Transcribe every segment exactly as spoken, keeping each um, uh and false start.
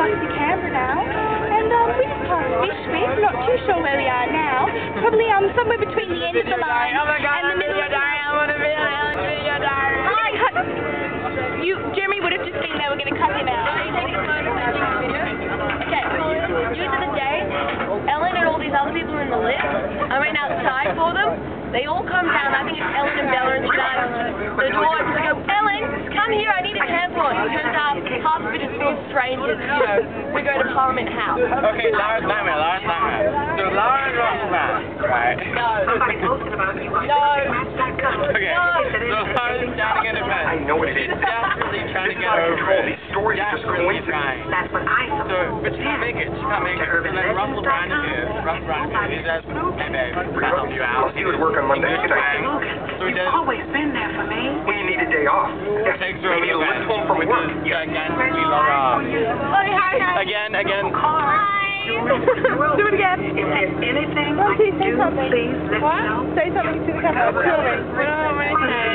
back to Canberra now, and um, we just passed Fishwick. Not too sure where we are now. Probably um somewhere between the end of the line and the middle of the line. Hi, cut. You, Jeremy would have just been there. We're going to cut him out. Okay. News of the day. Ellen and all these other people in the lift. I went outside for them. They all come down. I think it's Ellen and Bella and Shad. The door opens. I go, Ellen, come here. I need a tampon. It turns out half of it is full of strangers. You know, we go to Parliament House. Okay, Laura's nightmare. Laura's nightmare. So Laura and Ross man, right? No. Somebody posted about you. No. Okay. No. So Laura's standing in a bed. I know it She's is. desperately trying to get Control. over it. These stories are just Desperately coincidence. trying. That's what I So, suppose. but she can't make it. She can't make it. And then Russell Brand is here. Russell Brand is here. He says, hey babe, can I help you out? He would work on Monday. English Can I twang. think? So he does. always been there for me. When you need a day off. It takes her You need over a the lift home from with work. the- Yeah, again, we love her. Oh, hi, hi. Again, again. Hi. Do it again. If there's anything Oh, I please can say do, something. please let me What? know. Say something to the camera. Kill me. What do I want to say?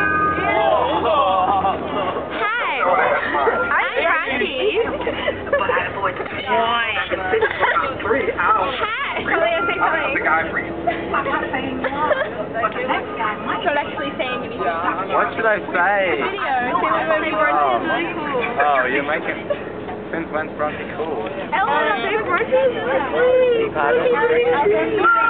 Hi. I'm Brandy. But I avoid the picture. I can sit for about three hours. Hi. Leah, say I'll have the something. guy for you. I'm not saying you are, but the next guy might. Not actually saying anything. What should I say? Video. Say what movie Bronte is really cool. Oh, you're making... Since when's Bronte cool? Ellen, I'm Bronte is really cool. Pardon?